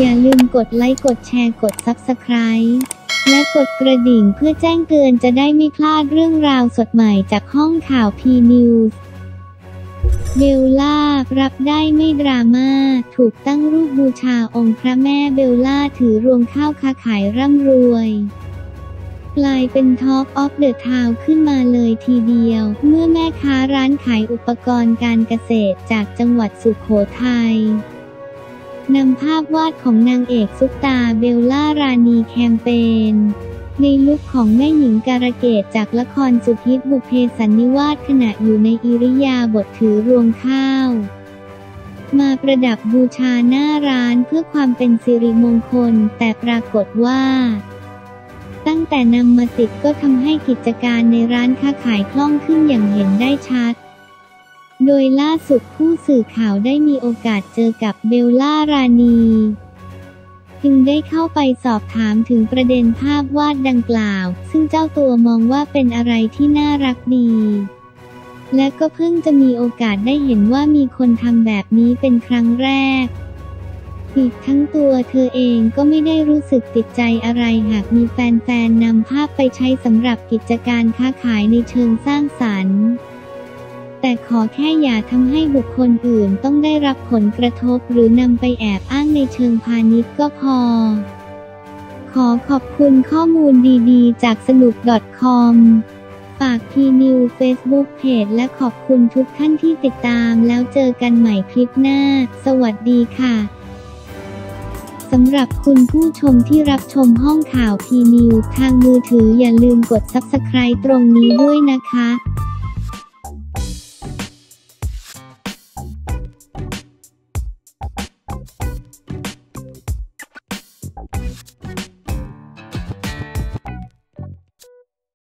อย่าลืมกดไลค์กดแชร์กด Subscribe และกดกระดิ่งเพื่อแจ้งเตือนจะได้ไม่พลาดเรื่องราวสดใหม่จากห้องข่าว P-News เบลล่ารับได้ไม่ดราม่าถูกตั้งรูปบูชาองค์พระแม่เบลล่าถือรวงข้าวค้าขายร่ำรวยกลายเป็น Talk of the Town ขึ้นมาเลยทีเดียวเมื่อแม่ค้าร้านขายอุปกรณ์การเกษตรจากจังหวัดสุโขทัยนำภาพวาดของนางเอกซุปตาเบลล่ารานีแคมเปญในลุคของแม่หญิงการะเกดจากละครสุดฮิตบุพเพสันนิวาสขณะอยู่ในอิริยาบถถือรวงข้าวมาประดับบูชาหน้าร้านเพื่อความเป็นสิริมงคลแต่ปรากฏว่าตั้งแต่นำมาติดก็ทำให้กิจการในร้านค้าขายคล่องขึ้นอย่างเห็นได้ชัดโดยล่าสุดผู้สื่อข่าวได้มีโอกาสเจอกับเบลล่ารานีจึงได้เข้าไปสอบถามถึงประเด็นภาพวาดดังกล่าวซึ่งเจ้าตัวมองว่าเป็นอะไรที่น่ารักดีและก็เพิ่งจะมีโอกาสได้เห็นว่ามีคนทำแบบนี้เป็นครั้งแรกอีกทั้งตัวเธอเองก็ไม่ได้รู้สึกติดใจอะไรหากมีแฟนๆนำภาพไปใช้สำหรับกิจการค้าขายในเชิงสร้างสรรค์แต่ขอแค่อย่าทำให้บุคคลอื่นต้องได้รับผลกระทบหรือนำไปแอบอ้างในเชิงพาณิชย์ก็พอขอขอบคุณข้อมูลดีๆจากสนุก .com ฝาก P-News Facebook Page และขอบคุณทุกท่านที่ติดตามแล้วเจอกันใหม่คลิปหน้าสวัสดีค่ะสำหรับคุณผู้ชมที่รับชมห้องข่าว P-News ทางมือถืออย่าลืมกด Subscribe ตรงนี้ด้วยนะคะ